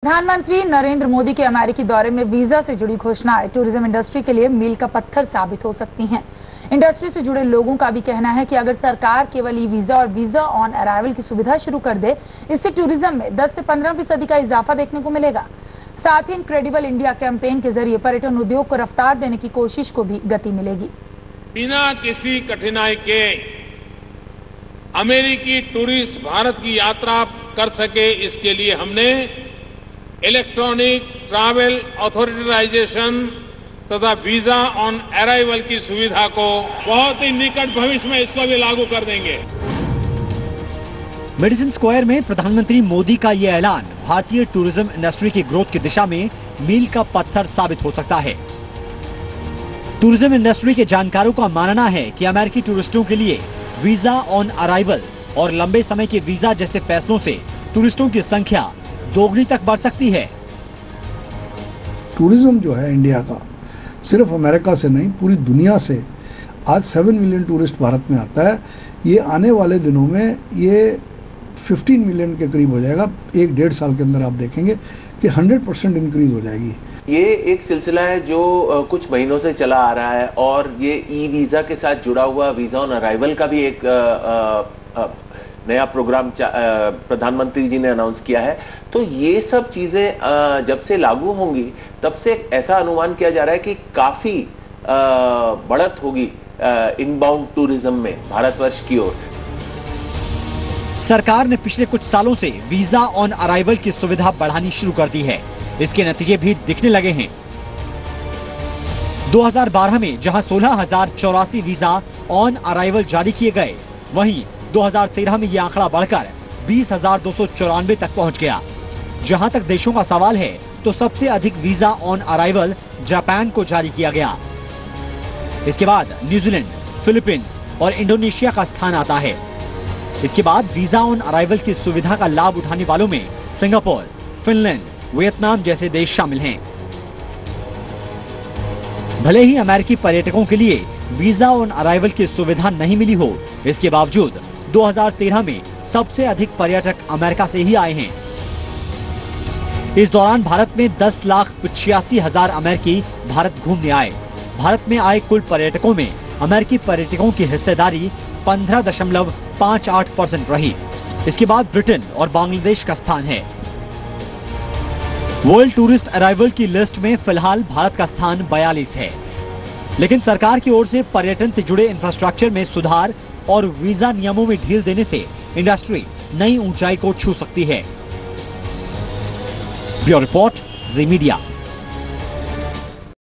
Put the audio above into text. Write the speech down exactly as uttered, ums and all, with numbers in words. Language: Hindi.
प्रधानमंत्री नरेंद्र मोदी के अमेरिकी दौरे में वीजा से जुड़ी घोषणाएं टूरिज्म इंडस्ट्री के लिए मील का पत्थर साबित हो सकती हैं। इंडस्ट्री से जुड़े लोगों का भी कहना है कि अगर सरकार केवल ई वीजा और वीजा ऑन अराइवल की सुविधा शुरू कर दे, इससे टूरिज्म में दस से पंद्रह फीसदी का इजाफा देखने को मिलेगा। साथ ही इनक्रेडिबल इंडिया कैंपेन के जरिए पर्यटन उद्योग को रफ्तार देने की कोशिश को भी गति मिलेगी। बिना किसी कठिनाई के अमेरिकी टूरिस्ट भारत की यात्रा कर सके, इसके लिए हमने इलेक्ट्रॉनिक ट्रैवल ऑथराइजेशन तथा वीजा ऑन अराइवल की सुविधा को बहुत ही निकट भविष्य में इसको भी लागू कर देंगे। मेडिसिन स्क्वायर में प्रधानमंत्री मोदी का ये ऐलान भारतीय टूरिज्म इंडस्ट्री की ग्रोथ की दिशा में मील का पत्थर साबित हो सकता है। टूरिज्म इंडस्ट्री के जानकारों का मानना है कि अमेरिकी टूरिस्टों के लिए वीजा ऑन अराइवल और लंबे समय के वीजा जैसे फैसलों से टूरिस्टों की संख्या दोगुनी तक बढ़ सकती है। टूरिज्म जो है इंडिया का, सिर्फ अमेरिका से नहीं पूरी दुनिया से आज सेवन मिलियन टूरिस्ट भारत में आता है। ये आने वाले दिनों में ये पंद्रह मिलियन के करीब हो जाएगा। एक डेढ़ साल के अंदर आप देखेंगे कि सौ परसेंट इंक्रीज हो जाएगी। ये एक सिलसिला है जो कुछ महीनों से चला आ रहा है और ये ई वीज़ा के साथ जुड़ा हुआ वीज़ा ऑन अराइवल का भी एक आ, आ, नया प्रोग्राम प्रधानमंत्री जी ने अनाउंस किया है। तो ये सब चीज़ें जब से लागू होंगी तब से ऐसा अनुमान किया जा रहा है कि काफ़ी बढ़त होगी इनबाउंड टूरिज्म में भारतवर्ष की ओर। सरकार ने पिछले कुछ सालों से वीजा ऑन अराइवल की सुविधा बढ़ानी शुरू कर दी है। इसके नतीजे भी दिखने लगे हैं। दो हज़ार बारह में जहां सोलह हजार चौरासी वीजा ऑन अराइवल जारी किए गए, वहीं दो हज़ार तेरह में यह आंकड़ा बढ़कर बीस हजार दो सौ चौरानवे तक पहुंच गया। जहां तक देशों का सवाल है तो सबसे अधिक वीजा ऑन अराइवल जापान को जारी किया गया। इसके बाद न्यूजीलैंड, फिलीपींस और इंडोनेशिया का स्थान आता है। इसके बाद वीजा ऑन अराइवल की सुविधा का लाभ उठाने वालों में सिंगापुर, फिनलैंड, वियतनाम जैसे देश शामिल हैं। भले ही अमेरिकी पर्यटकों के लिए वीजा ऑन अराइवल की सुविधा नहीं मिली हो, इसके बावजूद दो हज़ार तेरह में सबसे अधिक पर्यटक अमेरिका से ही आए हैं। इस दौरान भारत में दस लाख छियासी हजार अमेरिकी भारत घूमने आए। भारत में आए कुल पर्यटकों में अमेरिकी पर्यटकों की हिस्सेदारी पंद्रह दशमलव पाँच आठ परसेंट रही। इसके बाद ब्रिटेन और बांग्लादेश का स्थान है। वर्ल्ड टूरिस्ट अराइवल की लिस्ट में फिलहाल भारत का स्थान बयालीस है। लेकिन सरकार की ओर से पर्यटन से जुड़े इंफ्रास्ट्रक्चर में सुधार और वीजा नियमों में ढील देने से इंडस्ट्री नई ऊंचाई को छू सकती है। Bureau report, Zee media.